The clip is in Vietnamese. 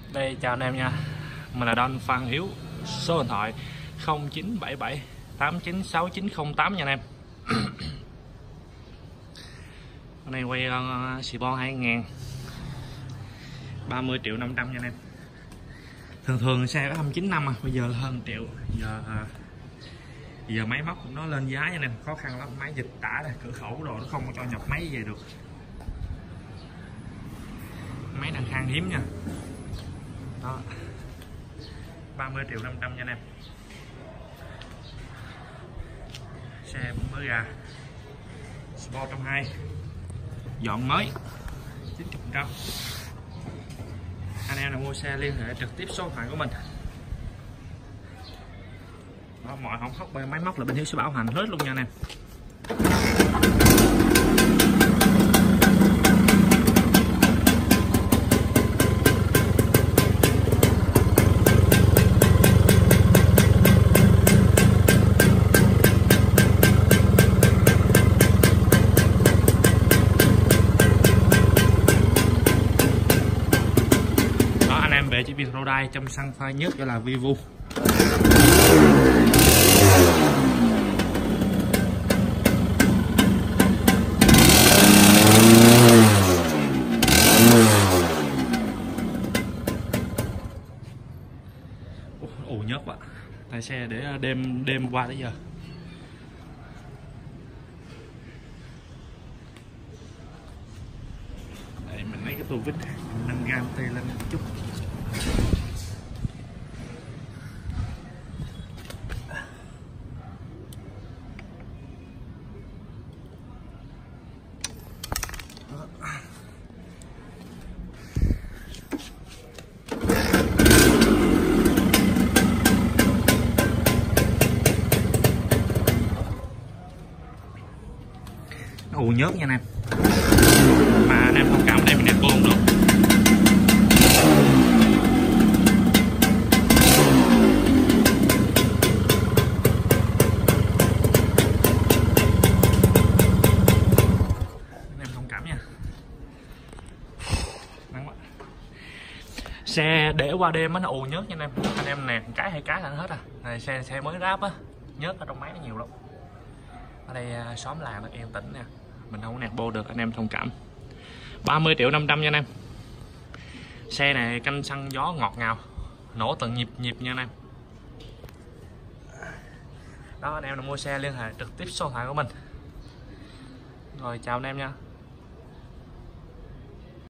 Đây, chào anh em nha. Mình là Don Phan Hiếu. Số điện thoại 0977 896908 nha anh em. Hôm nay quay con Sibon 2000 30.500.000 nha anh em. Thường xe có 29 năm bây giờ là hơn 1 triệu. Giờ máy móc nó lên giá nha anh em, khó khăn lắm, máy dịch tả này, cửa khẩu rồi nó không cho nhập máy về được. Máy đang khan hiếm nha. Đó. 30.500.000 nha anh em. Xe mới ra Sport 120 dọn mới 90%. Anh em nào mua xe liên hệ trực tiếp số điện thoại của mình. Đó, mọi hỏng hóc về máy móc là bên Hiếu sẽ bảo hành hết luôn nha anh em. Về chiếc viên Rodai trong xăng phai nhất đó là Vivo. Ồ nhớt quá. Tại xe để đêm qua tới giờ. Đây mình lấy cái tua vít nâng gam tê lên một chút. Nó ù nhớt nha anh em, mà anh em thông cảm đây mình nẹp bô không được. Anh em thông cảm nha. Nắng quá. Xe để qua đêm nó ù nhớt nha anh em nè, cái hai cái là nó hết à. Này xe mới ráp á, nhớt ở trong máy nó nhiều lắm. Ở đây xóm làng nó yên tĩnh nè, mình không nẹt bô được, anh em thông cảm. 30.500.000 nha anh em. Xe này canh xăng gió ngọt ngào, nổ từng nhịp nha anh em. Đó, anh em nào mua xe liên hệ trực tiếp số điện thoại của mình. Rồi chào anh em nha.